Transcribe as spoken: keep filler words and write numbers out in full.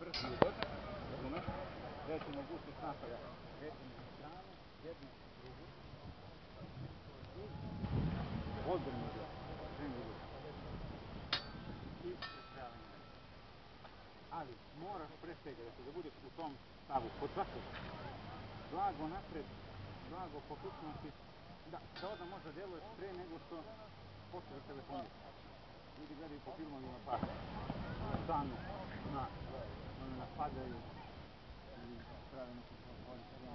nije dotak, razumeš? Treća mogućnost napada, kretanje na stranu, jednu, drugu. I odbranu je treningu. I prestrajavanje. Ali moraš pre svega da, da budeš u tom stavu, kod svakog. Blago napred, blago pokluknuti, da, da odmah možda djeluješ pre nego što počne da telefoniš. Ljudi gledaju po filmovima pa stanu na, ono napadaju i prave neki svoj film.